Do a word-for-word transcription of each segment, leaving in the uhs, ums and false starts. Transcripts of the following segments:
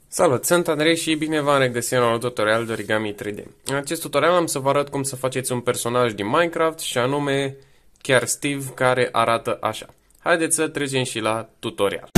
Salut, sunt Andrei și bine v-am regăsit la un tutorial de Origami trei D. În acest tutorial am să vă arăt cum să faceți un personaj din Minecraft și anume chiar Steve, care arată așa. Haideți să trecem și la tutorial.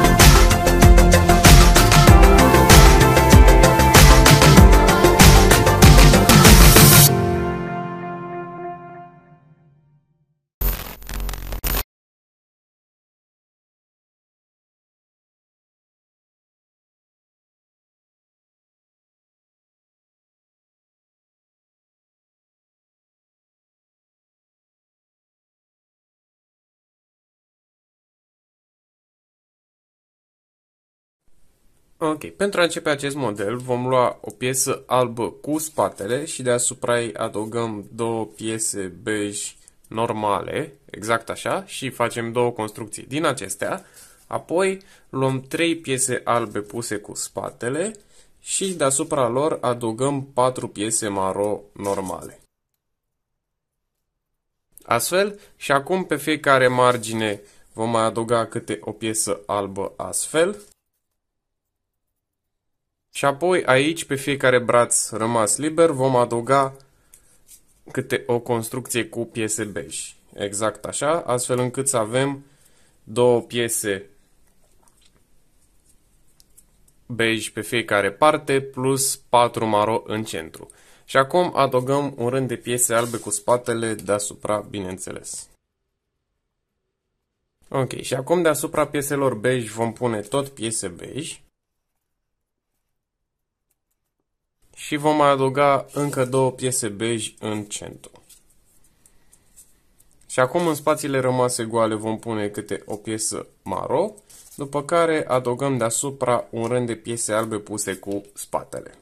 Ok, pentru a începe acest model vom lua o piesă albă cu spatele și deasupra ei adăugăm două piese bej normale, exact așa, și facem două construcții din acestea. Apoi luăm trei piese albe puse cu spatele și deasupra lor adăugăm patru piese maro normale. Astfel, și acum pe fiecare margine vom mai adăuga câte o piesă albă astfel. Și apoi aici, pe fiecare braț rămas liber, vom adăuga câte o construcție cu piese bej. Exact așa, astfel încât să avem două piese bej pe fiecare parte, plus patru maro în centru. Și acum adăugăm un rând de piese albe cu spatele deasupra, bineînțeles. Ok, și acum deasupra pieselor bej vom pune tot piese bej. Și vom mai adăuga încă două piese bej în centru. Și acum în spațiile rămase goale vom pune câte o piesă maro, după care adăugăm deasupra un rând de piese albe puse cu spatele.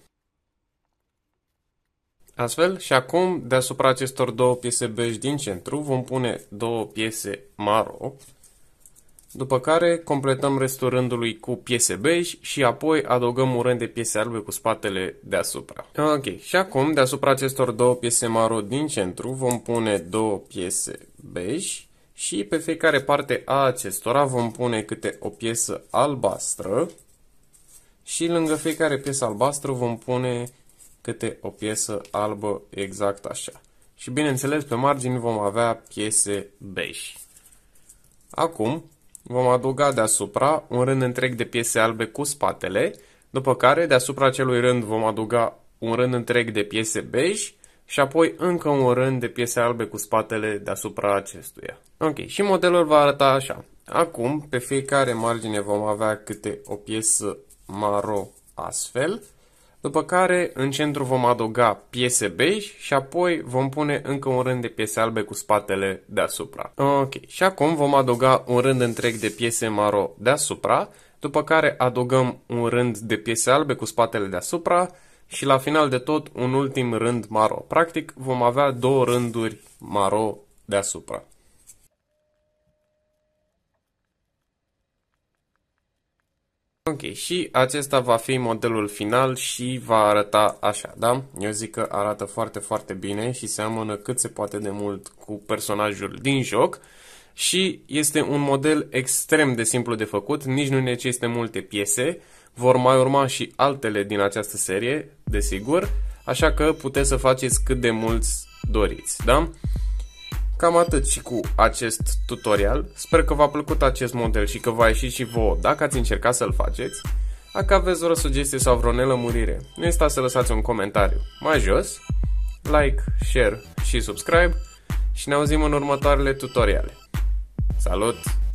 Astfel, și acum deasupra acestor două piese bej din centru vom pune două piese maro, după care completăm restul rândului cu piese bej și apoi adăugăm un rând de piese albe cu spatele deasupra. Ok, și acum deasupra acestor două piese maro din centru vom pune două piese bej și pe fiecare parte a acestora vom pune câte o piesă albastră și lângă fiecare piesă albastră vom pune câte o piesă albă exact așa. Și bineînțeles pe margini vom avea piese bej. Acum vom adăuga deasupra un rând întreg de piese albe cu spatele, după care deasupra acelui rând vom adăuga un rând întreg de piese bej și apoi încă un rând de piese albe cu spatele deasupra acestuia. Ok, și modelul va arăta așa. Acum, pe fiecare margine vom avea câte o piesă maro astfel, după care în centru vom adăuga piese bej și apoi vom pune încă un rând de piese albe cu spatele deasupra. Ok, și acum vom adăuga un rând întreg de piese maro deasupra, după care adăugăm un rând de piese albe cu spatele deasupra și la final de tot un ultim rând maro. Practic vom avea două rânduri maro deasupra. Ok, și acesta va fi modelul final și va arăta așa, da? Eu zic că arată foarte, foarte bine și seamănă cât se poate de mult cu personajul din joc și este un model extrem de simplu de făcut, nici nu necesită multe piese, vor mai urma și altele din această serie, desigur, așa că puteți să faceți cât de mulți doriți, da? Cam atât și cu acest tutorial. Sper că v-a plăcut acest model și că v-a ieșit și vouă dacă ați încercat să-l faceți. Dacă aveți vreo sugestie sau vreo nelămurire, nu ezitați să lăsați un comentariu mai jos, like, share și subscribe și ne auzim în următoarele tutoriale. Salut!